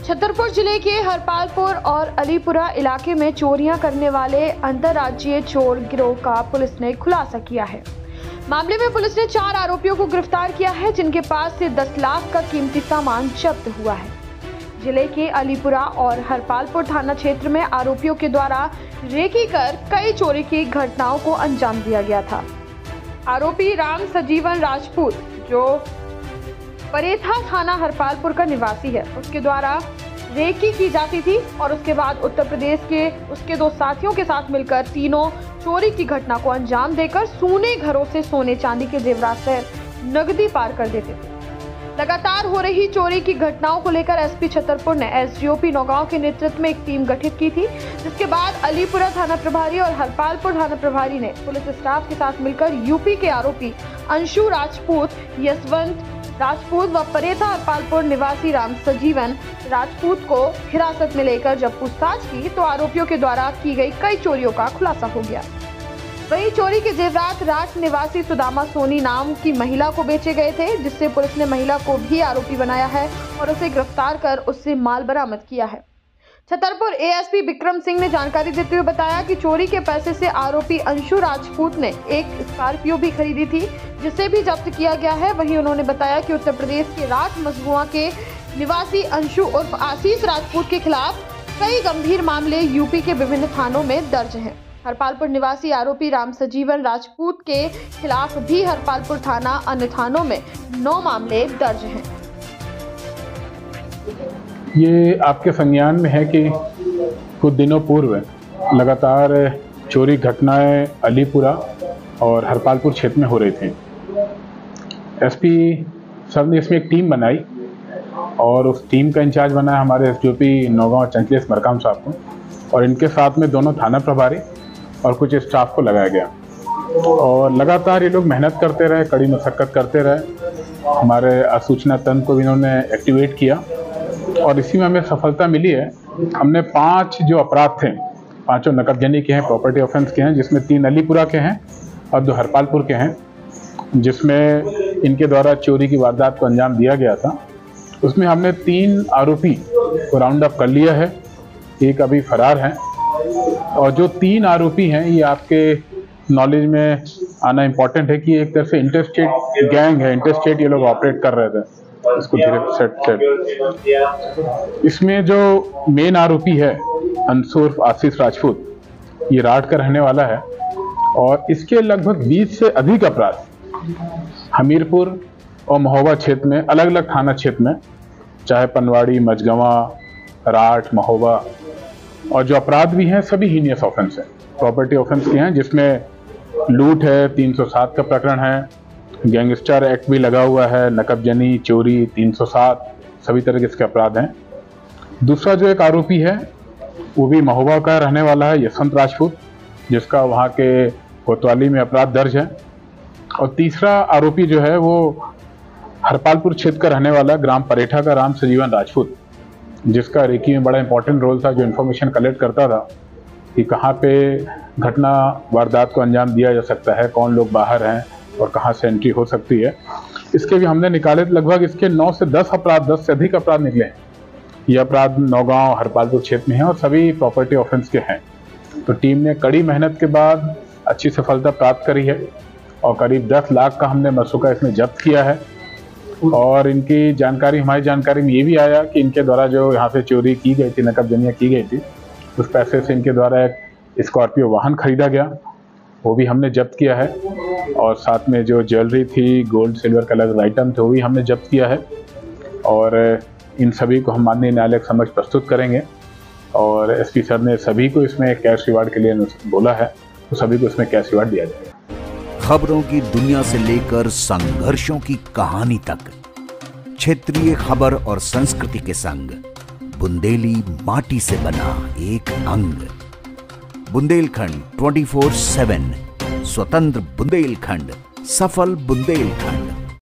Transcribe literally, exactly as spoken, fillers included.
छतरपुर जिले के हरपालपुर और अलीपुरा इलाके में चोरियां करने वाले अंतर्राज्यीय चोर गिरोह का पुलिस ने खुलासा किया है। मामले में पुलिस ने चार आरोपियों को गिरफ्तार किया है, जिनके पास से दस लाख का कीमती सामान जब्त हुआ है। जिले के अलीपुरा और हरपालपुर थाना क्षेत्र में आरोपियों के द्वारा रेकी कर कई चोरी की घटनाओं को अंजाम दिया गया था। आरोपी राम सजीवन राजपूत, जो परेथा थाना हरपालपुर का निवासी है, उसके द्वारा रेकी की जाती थी और उसके बाद उत्तर प्रदेश के उसके दो साथियों के साथ मिलकर तीनों चोरी की घटना को अंजाम देकर सोने घरों से सोने चांदी के जेवरात सहित नकदी पार कर देते थे। लगातार हो रही चोरी की घटनाओं को लेकर एसपी छतरपुर ने एसडीओपी नौगांव के नेतृत्व में एक टीम गठित की थी, जिसके बाद अलीपुरा थाना प्रभारी और हरपालपुर थाना प्रभारी ने पुलिस स्टाफ के साथ मिलकर यूपी के आरोपी अंशु राजपूत, यशवंत राजपूत व परेथा हरपालपुर निवासी राम सजीवन राजपूत को हिरासत में लेकर जब पूछताछ की तो आरोपियों के द्वारा की गई कई चोरियों का खुलासा हो गया। वहीं चोरी के जेवरात राठ निवासी सुदामा सोनी नाम की महिला को बेचे गए थे, जिससे पुलिस ने महिला को भी आरोपी बनाया है और उसे गिरफ्तार कर उससे माल बरामद किया है। छतरपुर एएसपी विक्रम सिंह ने जानकारी देते हुए बताया कि चोरी के पैसे से आरोपी अंशु राजपूत ने एक स्कॉर्पियो भी खरीदी थी, जिसे भी जब्त किया गया है। वहीं उन्होंने बताया कि उत्तर प्रदेश के राठ मसगुआ के निवासी अंशु उर्फ आशीष राजपूत के खिलाफ कई गंभीर मामले यूपी के विभिन्न थानों में दर्ज हैं। हरपालपुर निवासी आरोपी राम सजीवन राजपूत के खिलाफ भी हरपालपुर थाना अन्य थानों में नौ मामले दर्ज हैं। ये आपके संज्ञान में है कि कुछ दिनों पूर्व लगातार चोरी घटनाएं अलीपुरा और हरपालपुर क्षेत्र में हो रही थी। एसपी सर ने इसमें एक टीम बनाई और उस टीम का इंचार्ज बनाया हमारे एसडीओपी नौगांव चंचलेश मरकाम साहब को, और इनके साथ में दोनों थाना प्रभारी और कुछ स्टाफ को लगाया गया और लगातार ये लोग मेहनत करते रहे, कड़ी मशक्कत करते रहे। हमारे असूचना तंत्र को भी इन्होंने एक्टिवेट किया और इसी में हमें सफलता मिली है। हमने पांच जो अपराध थे, पांचों नकदजनी के हैं, प्रॉपर्टी ऑफेंस के हैं, जिसमें तीन अलीपुरा के हैं और दो हरपालपुर के हैं, जिसमें इनके द्वारा चोरी की वारदात को अंजाम दिया गया था। उसमें हमने तीन आरोपी को राउंड अप कर लिया है, एक अभी फरार है और जो तीन आरोपी हैं ये आपके नॉलेज में आना इम्पोर्टेंट है कि एक तरह से इंटरस्टेट गैंग है, इंटरस्टेट ये लोग ऑपरेट कर रहे थे। इसको धीरे सेट सेट इसमें जो मेन आरोपी है अंशु उर्फ आशीष राजपूत, ये राठ का रहने वाला है और इसके लगभग बीस से अधिक अपराध हमीरपुर और महोबा क्षेत्र में, अलग अलग थाना क्षेत्र में, चाहे पनवाड़ी, मझगवा, राठ, महोबा, और जो अपराध भी हैं सभी हीनियस ऑफेंस है, प्रॉपर्टी ऑफेंस के हैं, जिसमें लूट है, तीन सौ सात का प्रकरण है, गैंगस्टर एक्ट भी लगा हुआ है, नकबजनी, चोरी, तीन सौ सात, सभी तरह के इसके अपराध हैं। दूसरा जो एक आरोपी है वो भी महोबा का रहने वाला है, यशवंत राजपूत, जिसका वहाँ के कोतवाली में अपराध दर्ज है। और तीसरा आरोपी जो है वो हरपालपुर क्षेत्र का रहने वाला ग्राम परेठा का राम सजीवन राजपूत, जिसका रेकी में बड़ा इंपॉर्टेंट रोल था, जो इन्फॉर्मेशन कलेक्ट करता था कि कहाँ पे घटना वारदात को अंजाम दिया जा सकता है, कौन लोग बाहर हैं और कहाँ से एंट्री हो सकती है। इसके भी हमने निकाले लगभग इसके नौ से दस अपराध, दस से अधिक अपराध निकले हैं। ये अपराध नौगांव, हरपालपुर क्षेत्र में हैं और सभी प्रॉपर्टी ऑफेंस के हैं। तो टीम ने कड़ी मेहनत के बाद अच्छी सफलता प्राप्त करी है और करीब दस लाख का हमने मसूका इसमें जब्त किया है। और इनकी जानकारी, हमारी जानकारी में ये भी आया कि इनके द्वारा जो यहाँ से चोरी की गई थी, नकबजनियाँ की गई थी, उस पैसे से इनके द्वारा एक स्कॉर्पियो वाहन खरीदा गया, वो भी हमने जब्त किया है। और साथ में जो ज्वेलरी थी, गोल्ड सिल्वर कलर आइटम थे, वो भी हमने जब्त किया है। और इन सभी को हम माननीय न्यायालय के समक्ष प्रस्तुत करेंगे और एसपी सर ने सभी को इसमें कैश रिवार्ड के लिए बोला है, तो सभी को इसमें कैश रिवार्ड दिया जाएगा। खबरों की दुनिया से लेकर संघर्षों की कहानी तक, क्षेत्रीय खबर और संस्कृति के संग बुंदेली माटी से बना एक अंग। बुंदेलखंड चौबीस सात, स्वतंत्र बुंदेलखंड, सफल बुंदेलखंड।